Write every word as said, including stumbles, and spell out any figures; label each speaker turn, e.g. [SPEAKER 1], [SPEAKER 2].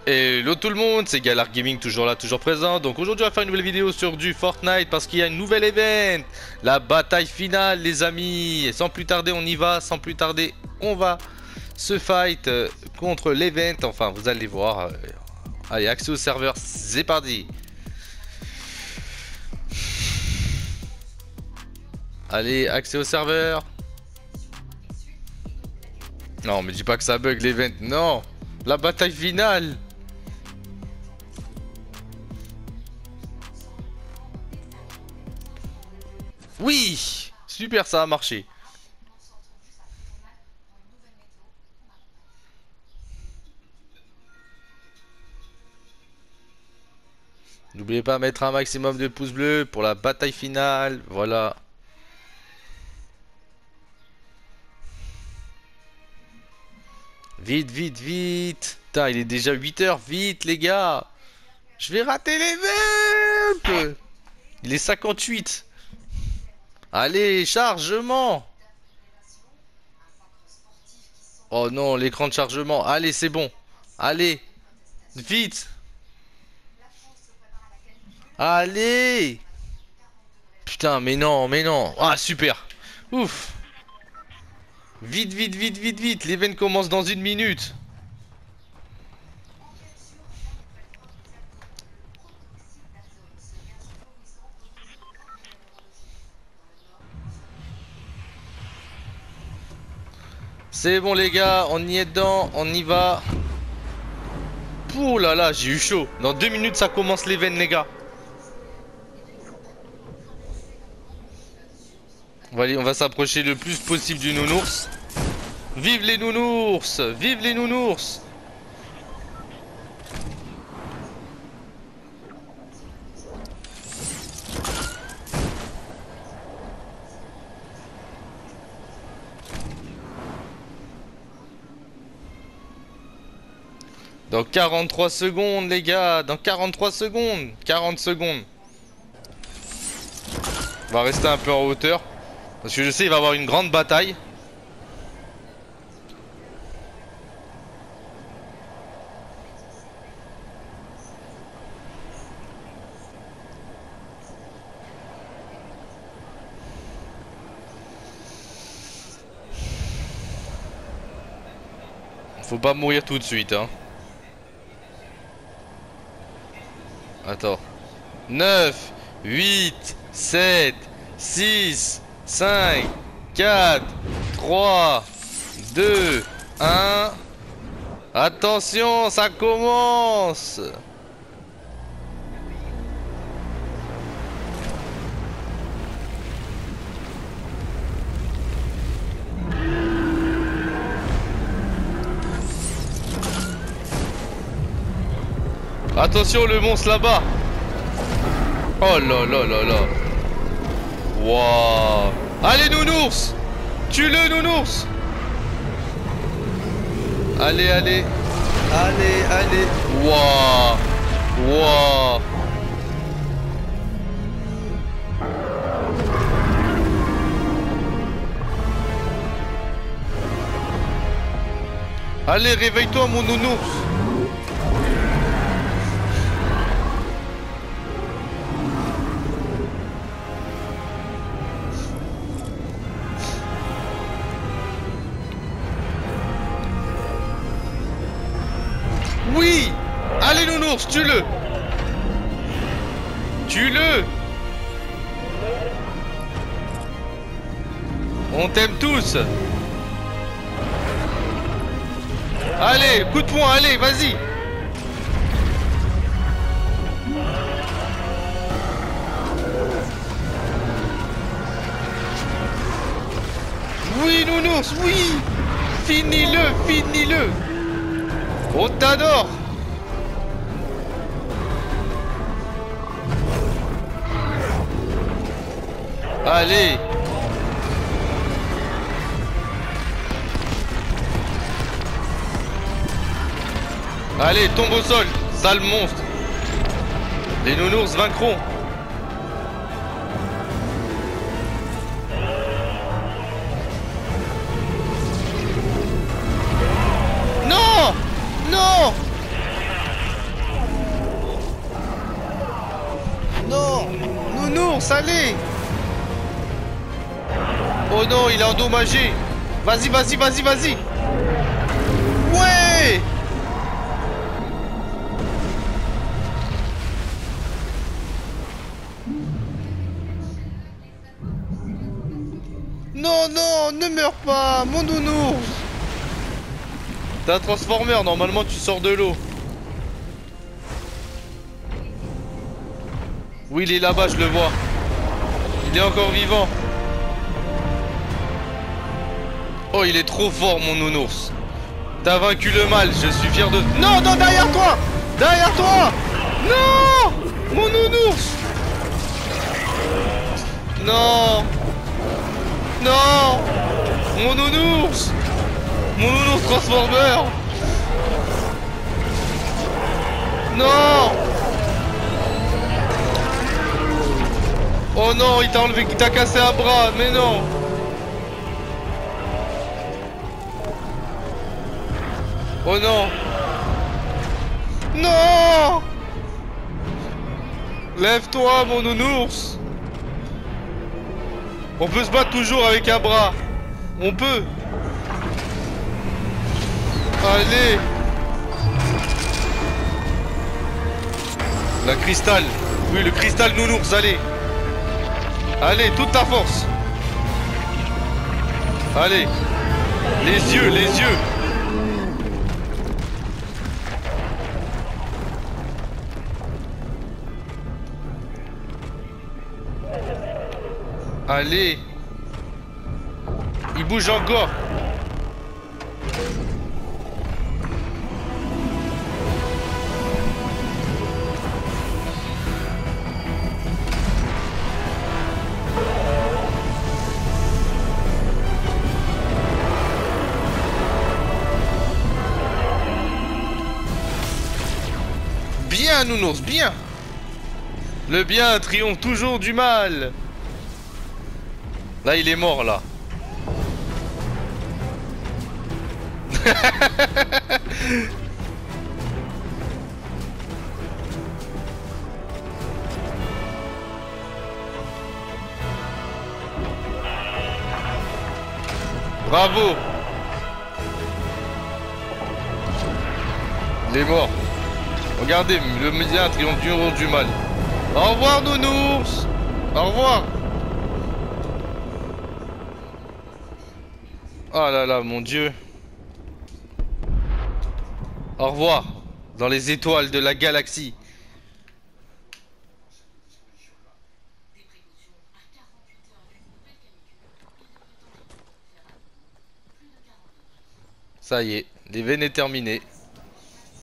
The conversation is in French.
[SPEAKER 1] Hello tout le monde, c'est Galar Gaming toujours là, toujours présent. Donc aujourd'hui on va faire une nouvelle vidéo sur du Fortnite parce qu'il y a une nouvelle event. La bataille finale les amis. Et sans plus tarder on y va, sans plus tarder on va se fight euh, contre l'event. Enfin vous allez voir. euh, Allez, accès au serveur, c'est parti. Allez, accès au serveur. Non mais dis pas que ça bug l'event, non. La bataille finale. Oui, super, ça a marché. N'oubliez pas de mettre un maximum de pouces bleus pour la bataille finale. Voilà. Vite, vite, vite. Putain, il est déjà huit heures. Vite, les gars. Je vais rater l'event. Il est cinquante-huit. Allez, chargement. Oh non, l'écran de chargement. Allez, c'est bon. Allez. Vite. Allez. Putain, mais non, mais non. Ah, super. Ouf. Vite, vite, vite, vite, vite. L'event commence dans une minute. C'est bon les gars, on y est dedans, on y va. Ouh là là, j'ai eu chaud. Dans deux minutes ça commence l'event les gars. On va, aller- on va s'approcher le plus possible du nounours. Vive les nounours! Vive les nounours! Dans quarante-trois secondes les gars, dans quarante-trois secondes, quarante secondes. On va rester un peu en hauteur. Parce que je sais il va y avoir une grande bataille. Faut pas mourir tout de suite hein. Attends. neuf, huit, sept, six, cinq, quatre, trois, deux, un. Attention, ça commence. Attention, le monstre là-bas. Oh là là là là. Waouh. Allez, nounours. Tue-le, nounours. Allez, allez. Allez, allez. Waouh. Waouh. Allez, réveille-toi, mon nounours. Oui. Allez, nounours, tue-le. Tue-le. On t'aime tous. Allez, coup de poing, allez, vas-y. Oui, nounours, oui. Finis-le, finis-le. On t'adore. Allez. Allez, tombe au sol, sale monstre. Les nounours vaincront. Non. Non. Avance, allez. Oh non, il est endommagé. Vas-y, vas-y, vas-y, vas-y. Ouais. Non, non, ne meurs pas, mon nounours. T'es un transformeur, normalement tu sors de l'eau. Oui, il est là-bas, je le vois. Il est encore vivant. Oh, il est trop fort, mon nounours. T'as vaincu le mal, je suis fier de... Non, non, derrière toi. Derrière toi. Non. Mon nounours. Non. Non. Mon nounours. Mon nounours transformer. Non. Oh non, il t'a enlevé, il t'a cassé un bras, mais non. Oh non. Non. Lève-toi, mon nounours. On peut se battre toujours avec un bras. On peut. Allez. La cristal. Oui, le cristal nounours, allez. Allez, toute ta force. Allez. Les yeux, les yeux. Allez. Il bouge encore. Bien, nounours, bien. Le bien triomphe toujours du mal. Là, il est mort, là. Bravo. Il est mort. Regardez, le bien triomphe toujours du mal. Au revoir, nounours. Au revoir. Oh là là, mon Dieu. Au revoir. Dans les étoiles de la galaxie. Ça y est, l'event est terminé.